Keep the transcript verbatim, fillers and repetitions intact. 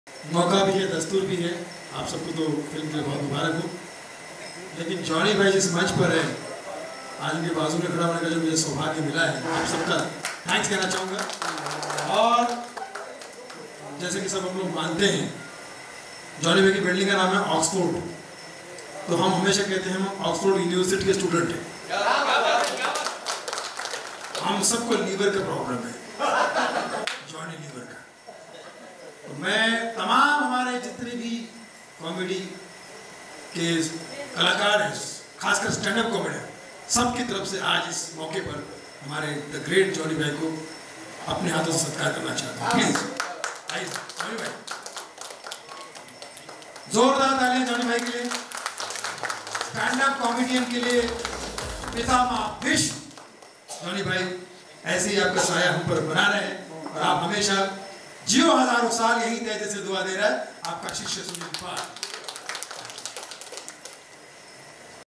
मौका भी है, दस्तूर भी है। आप सबको तो फिल्म के लिए बहुत मुबारक हो। लेकिन जॉनी भाई जिस मंच पर है, आज उनके बाजू में खड़ा होने का जो मुझे सौभाग्य मिला है, आप सबका थैंक्स कहना चाहूँगा। और जैसे कि सब हम लोग मानते हैं, जॉनी भाई की बिल्डिंग का नाम है ऑक्सफोर्ड। तो हम हमेशा कहते हैं हम ऑक्सफोर्ड यूनिवर्सिटी के स्टूडेंट हैं। हम सबको लीवर का प्रॉब्लम है, जॉनी लीवर का। तो मैं तमाम हमारे जितने भी कॉमेडी के कलाकार हैं, खासकर स्टैंड अप कॉमेडियन, सबकी तरफ से आज इस मौके पर हमारे द ग्रेट जॉनी भाई को अपने हाथों से सत्कार करना चाहता हूँ। प्लीज आइए जॉनी भाई, जोरदार तालियां जॉनी भाई के लिए, स्टैंड अप कॉमेडियन के लिए पितामह विश्व जॉनी भाई। ऐसे ही आपका साया हम पर बना रहे और आप हमेशा जियो हजारों साल, यही तेज से दुआ दे रहा है आपका शिष्य सुनील पाल।